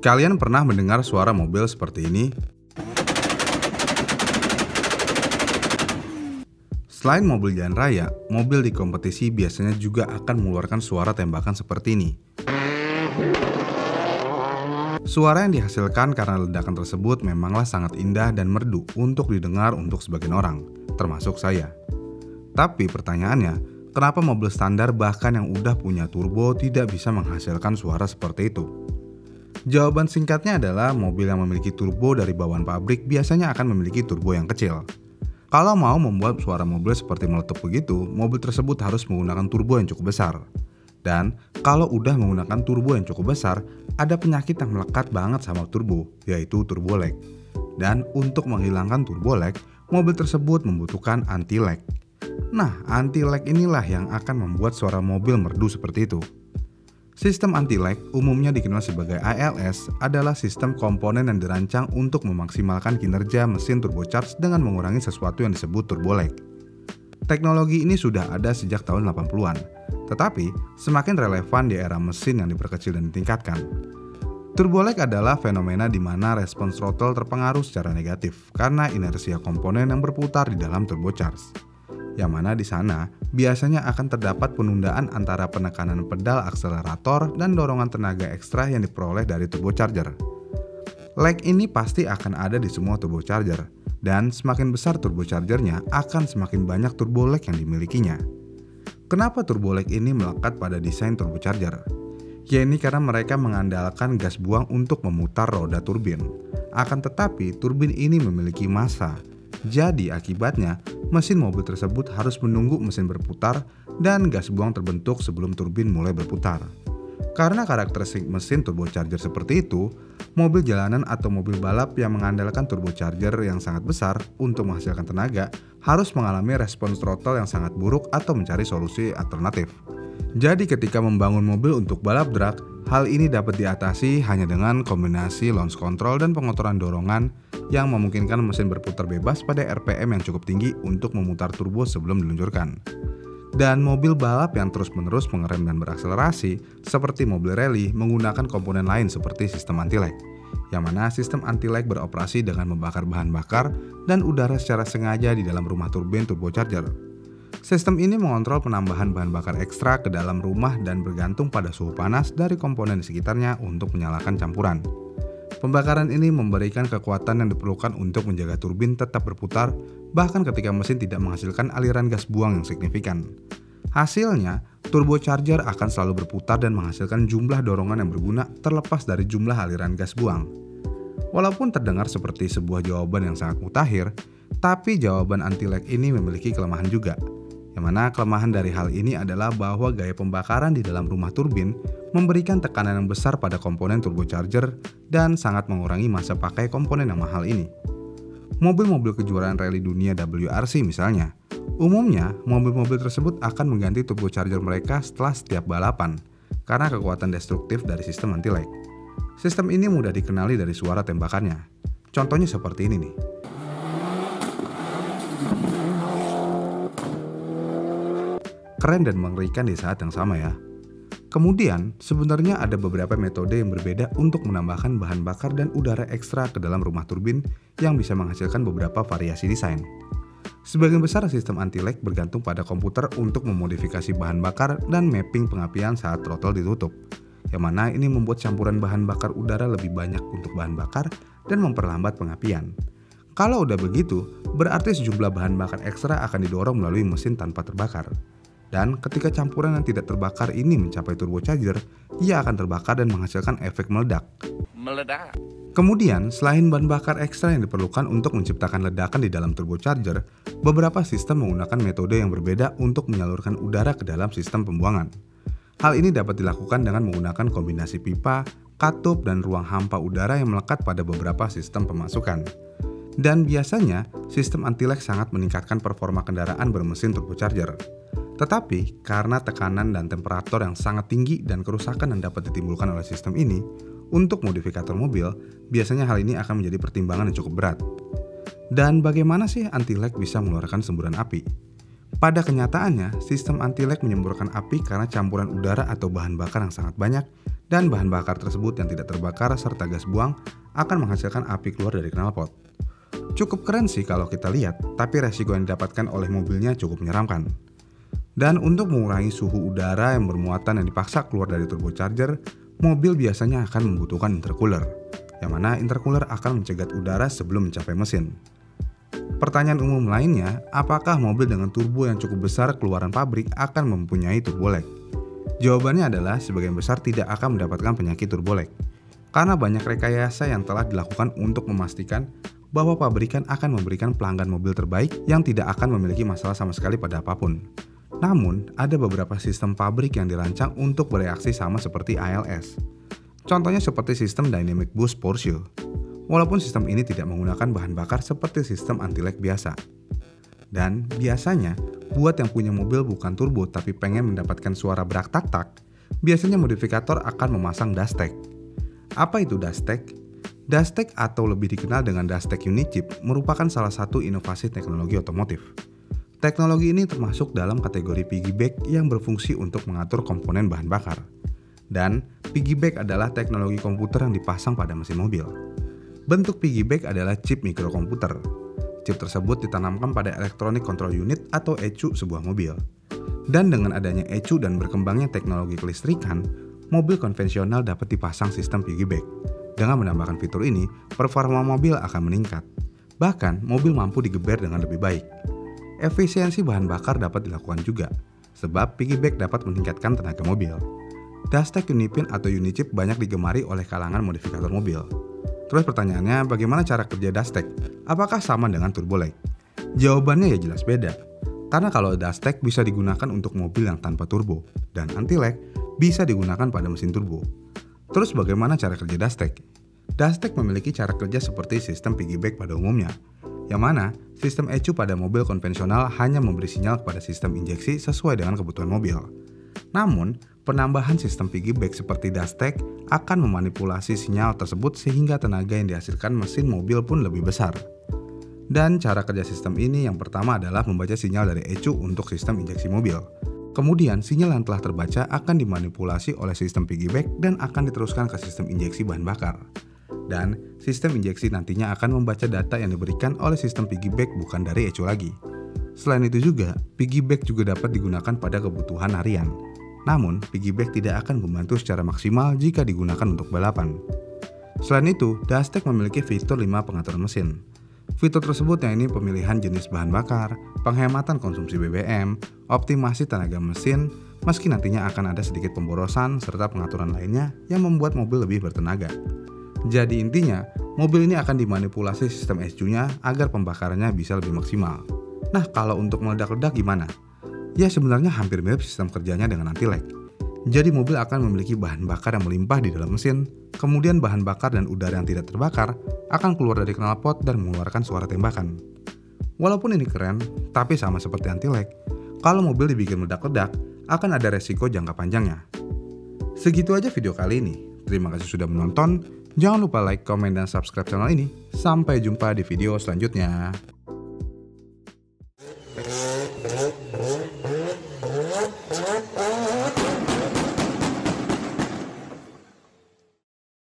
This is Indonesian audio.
Kalian pernah mendengar suara mobil seperti ini? Selain mobil jalan raya, mobil di kompetisi biasanya juga akan mengeluarkan suara tembakan seperti ini. Suara yang dihasilkan karena ledakan tersebut memanglah sangat indah dan merdu untuk didengar untuk sebagian orang, termasuk saya. Tapi pertanyaannya, kenapa mobil standar bahkan yang udah punya turbo tidak bisa menghasilkan suara seperti itu? Jawaban singkatnya adalah mobil yang memiliki turbo dari bawaan pabrik biasanya akan memiliki turbo yang kecil. Kalau mau membuat suara mobil seperti meletup begitu, mobil tersebut harus menggunakan turbo yang cukup besar. Dan kalau udah menggunakan turbo yang cukup besar, ada penyakit yang melekat banget sama turbo, yaitu turbo lag. Dan untuk menghilangkan turbo lag, mobil tersebut membutuhkan anti-lag. Nah, anti-lag inilah yang akan membuat suara mobil merdu seperti itu. Sistem anti-lag, umumnya dikenal sebagai ALS, adalah sistem komponen yang dirancang untuk memaksimalkan kinerja mesin turbocharged dengan mengurangi sesuatu yang disebut turbo lag. Teknologi ini sudah ada sejak tahun 80-an, tetapi semakin relevan di era mesin yang diperkecil dan ditingkatkan. Turbo lag adalah fenomena di mana respons throttle terpengaruh secara negatif karena inersia komponen yang berputar di dalam turbocharged. Yang mana di sana biasanya akan terdapat penundaan antara penekanan pedal akselerator dan dorongan tenaga ekstra yang diperoleh dari turbocharger. Lag ini pasti akan ada di semua turbocharger, dan semakin besar turbochargernya akan semakin banyak turbo lag yang dimilikinya. Kenapa turbo lag ini melekat pada desain turbocharger? Ya ini karena mereka mengandalkan gas buang untuk memutar roda turbin. Akan tetapi turbin ini memiliki massa. Jadi akibatnya, mesin mobil tersebut harus menunggu mesin berputar dan gas buang terbentuk sebelum turbin mulai berputar. Karena karakteristik mesin turbocharger seperti itu, mobil jalanan atau mobil balap yang mengandalkan turbocharger yang sangat besar untuk menghasilkan tenaga harus mengalami respons throttle yang sangat buruk atau mencari solusi alternatif. Jadi ketika membangun mobil untuk balap drag, hal ini dapat diatasi hanya dengan kombinasi launch control dan pengotoran dorongan yang memungkinkan mesin berputar bebas pada RPM yang cukup tinggi untuk memutar turbo sebelum diluncurkan. Dan mobil balap yang terus-menerus mengerem dan berakselerasi, seperti mobil rally, menggunakan komponen lain seperti sistem anti-lag, yang mana sistem anti-lag beroperasi dengan membakar bahan bakar dan udara secara sengaja di dalam rumah turbin turbocharger. Sistem ini mengontrol penambahan bahan bakar ekstra ke dalam rumah dan bergantung pada suhu panas dari komponen di sekitarnya untuk menyalakan campuran. Pembakaran ini memberikan kekuatan yang diperlukan untuk menjaga turbin tetap berputar, bahkan ketika mesin tidak menghasilkan aliran gas buang yang signifikan. Hasilnya, turbocharger akan selalu berputar dan menghasilkan jumlah dorongan yang berguna terlepas dari jumlah aliran gas buang. Walaupun terdengar seperti sebuah jawaban yang sangat mutakhir, tapi jawaban anti-lag ini memiliki kelemahan juga. Yang mana kelemahan dari hal ini adalah bahwa gaya pembakaran di dalam rumah turbin memberikan tekanan yang besar pada komponen turbocharger dan sangat mengurangi masa pakai komponen yang mahal ini. Mobil-mobil kejuaraan rally dunia WRC misalnya, umumnya mobil-mobil tersebut akan mengganti turbocharger mereka setelah setiap balapan karena kekuatan destruktif dari sistem anti-lag. Sistem ini mudah dikenali dari suara tembakannya. Contohnya seperti ini nih. Keren dan mengerikan di saat yang sama ya. Kemudian, sebenarnya ada beberapa metode yang berbeda untuk menambahkan bahan bakar dan udara ekstra ke dalam rumah turbin yang bisa menghasilkan beberapa variasi desain. Sebagian besar sistem anti-lag bergantung pada komputer untuk memodifikasi bahan bakar dan mapping pengapian saat throttle ditutup, yang mana ini membuat campuran bahan bakar udara lebih banyak untuk bahan bakar dan memperlambat pengapian. Kalau udah begitu, berarti sejumlah bahan bakar ekstra akan didorong melalui mesin tanpa terbakar. Dan ketika campuran yang tidak terbakar ini mencapai turbocharger, ia akan terbakar dan menghasilkan efek meledak. Kemudian, selain bahan bakar ekstra yang diperlukan untuk menciptakan ledakan di dalam turbocharger, beberapa sistem menggunakan metode yang berbeda untuk menyalurkan udara ke dalam sistem pembuangan. Hal ini dapat dilakukan dengan menggunakan kombinasi pipa, katup, dan ruang hampa udara yang melekat pada beberapa sistem pemasukan. Dan biasanya, sistem anti-lag sangat meningkatkan performa kendaraan bermesin turbocharger. Tetapi, karena tekanan dan temperatur yang sangat tinggi dan kerusakan yang dapat ditimbulkan oleh sistem ini, untuk modifikator mobil, biasanya hal ini akan menjadi pertimbangan yang cukup berat. Dan bagaimana sih anti-lag bisa mengeluarkan semburan api? Pada kenyataannya, sistem anti-lag menyemburkan api karena campuran udara atau bahan bakar yang sangat banyak dan bahan bakar tersebut yang tidak terbakar serta gas buang akan menghasilkan api keluar dari knalpot. Cukup keren sih kalau kita lihat, tapi resiko yang didapatkan oleh mobilnya cukup menyeramkan. Dan untuk mengurangi suhu udara yang bermuatan yang dipaksa keluar dari turbocharger, mobil biasanya akan membutuhkan intercooler, yang mana intercooler akan mencegat udara sebelum mencapai mesin. Pertanyaan umum lainnya, apakah mobil dengan turbo yang cukup besar keluaran pabrik akan mempunyai turbo lag? Jawabannya adalah sebagian besar tidak akan mendapatkan penyakit turbo lag, karena banyak rekayasa yang telah dilakukan untuk memastikan bahwa pabrikan akan memberikan pelanggan mobil terbaik yang tidak akan memiliki masalah sama sekali pada apapun. Namun, ada beberapa sistem pabrik yang dirancang untuk bereaksi sama seperti ALS. Contohnya seperti sistem Dynamic Boost Porsche. Walaupun sistem ini tidak menggunakan bahan bakar seperti sistem anti-lag biasa. Dan biasanya, buat yang punya mobil bukan turbo tapi pengen mendapatkan suara berak tak-tak, biasanya modifikator akan memasang dust tag. Apa itu dust tag? Dust tag atau lebih dikenal dengan dust tag unit chip merupakan salah satu inovasi teknologi otomotif. Teknologi ini termasuk dalam kategori piggyback yang berfungsi untuk mengatur komponen bahan bakar. Dan piggyback adalah teknologi komputer yang dipasang pada mesin mobil. Bentuk piggyback adalah chip mikrokomputer. Chip tersebut ditanamkan pada Electronic Control Unit atau ECU sebuah mobil. Dan dengan adanya ECU dan berkembangnya teknologi kelistrikan, mobil konvensional dapat dipasang sistem piggyback. Dengan menambahkan fitur ini, performa mobil akan meningkat. Bahkan, mobil mampu digeber dengan lebih baik. Efisiensi bahan bakar dapat dilakukan juga, sebab piggyback dapat meningkatkan tenaga mobil. Dust tag unit pin atau unit chip banyak digemari oleh kalangan modifikator mobil. Terus pertanyaannya, bagaimana cara kerja dust tag? Apakah sama dengan turbo lag? Jawabannya ya jelas beda. Karena kalau dust tag bisa digunakan untuk mobil yang tanpa turbo, dan anti-lag bisa digunakan pada mesin turbo. Terus bagaimana cara kerja dust tag? Dust tag memiliki cara kerja seperti sistem piggyback pada umumnya, yang mana sistem ECU pada mobil konvensional hanya memberi sinyal kepada sistem injeksi sesuai dengan kebutuhan mobil. Namun, penambahan sistem piggyback seperti dust tag akan memanipulasi sinyal tersebut sehingga tenaga yang dihasilkan mesin mobil pun lebih besar. Dan cara kerja sistem ini yang pertama adalah membaca sinyal dari ECU untuk sistem injeksi mobil. Kemudian, sinyal yang telah terbaca akan dimanipulasi oleh sistem piggyback dan akan diteruskan ke sistem injeksi bahan bakar. Dan sistem injeksi nantinya akan membaca data yang diberikan oleh sistem piggyback bukan dari ECU lagi. Selain itu juga, piggyback juga dapat digunakan pada kebutuhan harian. Namun, piggyback tidak akan membantu secara maksimal jika digunakan untuk balapan. Selain itu, dust tag memiliki fitur 5 pengaturan mesin. Fitur tersebut yang ini pemilihan jenis bahan bakar, penghematan konsumsi BBM, optimasi tenaga mesin, meski nantinya akan ada sedikit pemborosan serta pengaturan lainnya yang membuat mobil lebih bertenaga. Jadi intinya, mobil ini akan dimanipulasi sistem ECU-nya agar pembakarannya bisa lebih maksimal. Nah, kalau untuk meledak-ledak gimana? Ya sebenarnya hampir mirip sistem kerjanya dengan anti-lag. Jadi mobil akan memiliki bahan bakar yang melimpah di dalam mesin, kemudian bahan bakar dan udara yang tidak terbakar akan keluar dari knalpot dan mengeluarkan suara tembakan. Walaupun ini keren, tapi sama seperti anti-lag, kalau mobil dibikin meledak-ledak, akan ada resiko jangka panjangnya. Segitu aja video kali ini. Terima kasih sudah menonton. Jangan lupa like, komen, dan subscribe channel ini. Sampai jumpa di video selanjutnya.